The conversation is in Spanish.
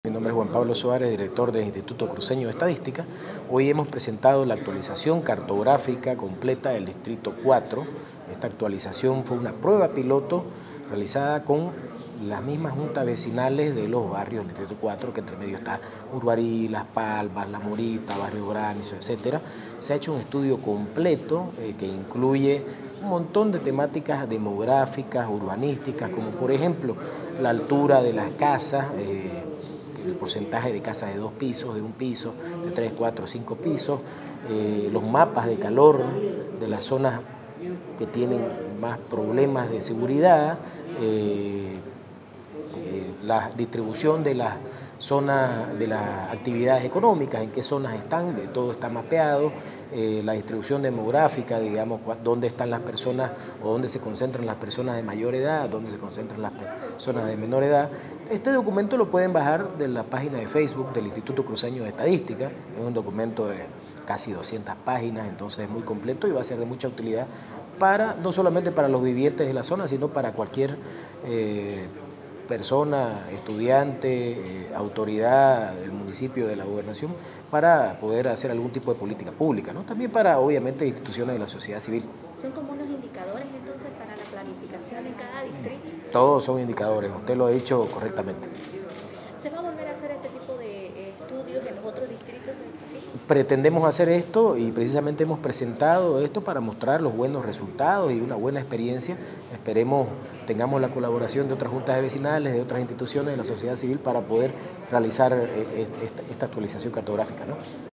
Mi nombre es Juan Pablo Suárez, director del Instituto Cruceño de Estadística. Hoy hemos presentado la actualización cartográfica completa del Distrito 4. Esta actualización fue una prueba piloto realizada con las mismas juntas vecinales de los barrios del Distrito 4, que entre medio está Urbarí, Las Palmas, La Morita, Barrio Granizo, etc. Se ha hecho un estudio completo que incluye un montón de temáticas demográficas, urbanísticas, como por ejemplo la altura de las casas, el porcentaje de casas de 2 pisos, de 1 piso, de 3, 4, 5 pisos, los mapas de calor de las zonas que tienen más problemas de seguridad, la distribución de las zonas, de las actividades económicas, en qué zonas están, todo está mapeado, la distribución demográfica, digamos, dónde están las personas o dónde se concentran las personas de mayor edad, dónde se concentran las personas de menor edad. Este documento lo pueden bajar de la página de Facebook del Instituto Cruceño de Estadística. Es un documento de casi 200 páginas, entonces es muy completo y va a ser de mucha utilidad para, no solamente para los vivientes de la zona, sino para cualquier persona, estudiante, autoridad del municipio, de la gobernación, para poder hacer algún tipo de política pública, ¿no? También para, obviamente, instituciones de la sociedad civil. ¿Son como unos indicadores entonces para la planificación en cada distrito? Todos son indicadores, usted lo ha dicho correctamente. ¿Se va a volver a hacer este tipo de estudios en los otros distritos del país? Pretendemos hacer esto y precisamente hemos presentado esto para mostrar los buenos resultados y una buena experiencia. Esperemos tengamos la colaboración de otras juntas de vecinales, de otras instituciones de la sociedad civil para poder realizar esta actualización cartográfica, ¿no?